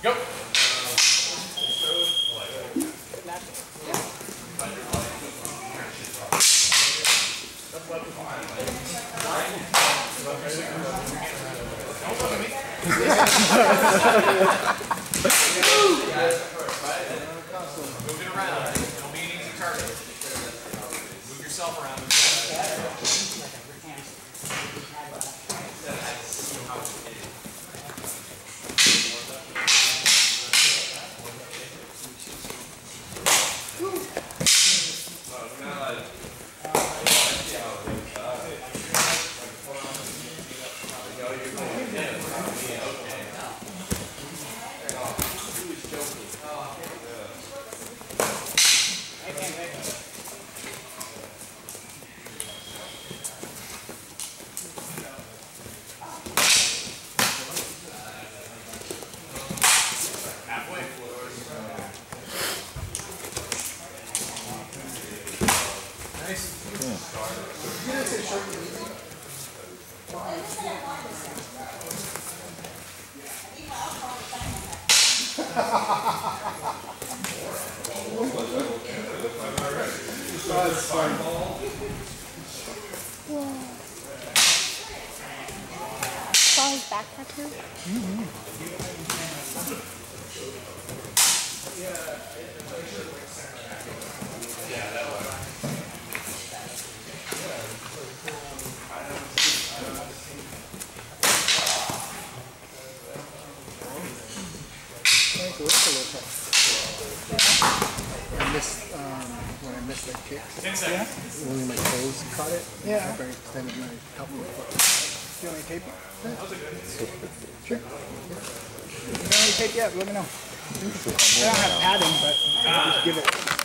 Move it around. It'll be an easy target. Move yourself around. That's fun. Saw his back tattoo? I missed when I missed that kick. 10 seconds. Only my toes caught it. Yeah. I extended my top of my foot. Do you want me to tape it? Sure. If you don't want me to tape yet, let me know. I don't have padding, but just give it.